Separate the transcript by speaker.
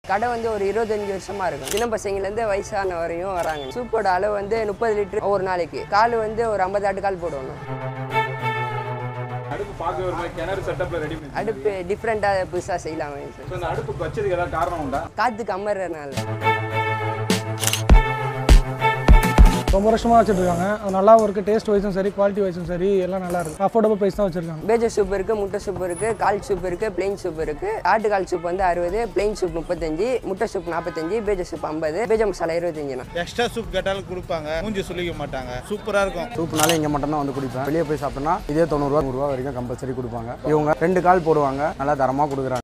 Speaker 1: கடை வந்து ஒரு 25 வருஷமா இருக்கும். சின்ன பசங்கலேருந்து வயசான வரையும் வராங்க. சூப்போட அளவு வந்து 30 லிட்டர் ஒரு நாளைக்கு. கால் வந்து ஒரு 50 ஆட்டுக்கால் போடணும்.
Speaker 2: அடுப்பு பார்க்க ஒரு மாதிரி கிணறு செட்டப்ல ரெடி பண்ணி
Speaker 1: அடுப்பு டிஃப்ரெண்ட்டாக புதுசாக செய்யலாம்.
Speaker 2: இந்த அடுப்புக்கு வச்சதுக்கு ஏதாவது காரணம் உண்டா?
Speaker 1: காற்றுக்கு அமர்றதுனால.
Speaker 3: ரொம்ப வருஷமாக வச்சுருக்காங்க. அது நல்லாவும் இருக்குது. டேஸ்ட் வைஸும் சரி, குவாலிட்டி வைஸும் சரி, எல்லாம் நல்லா இருக்குது. அஃபோர்டபுள் ப்ரைஸ் தான் வச்சுருக்காங்க.
Speaker 1: பேஜர் சூப் இருக்குது, முட்டை சூப் இருக்குது, கால் சூப் இருக்குது, பிளெயின் சூப் இருக்குது. ஆட்டுக்கால் சூப் வந்து 60, பிளெயின் சூப் 35, முட்டை சூப் 45, பேஜர் சூப் 50, பேஜர் மசாலா 25.
Speaker 4: எக்ஸ்ட்ரா சூப் கேட்டாலும் கொடுப்பாங்க. மூஞ்சி சொல்லிக்க மாட்டாங்க. சூப்பராக இருக்கும்.
Speaker 5: சூப்னால இங்கே மட்டும் தான் வந்து குடிப்பேன். வெளியே போய் சாப்பிட்டோம்னா இதே 90 ரூபா 100 ரூபா வரைக்கும் கம்பல்சரி கொடுப்பாங்க. இவங்க 2 கால் போடுவாங்க. நல்லா தரமாக கொடுக்குறாங்க.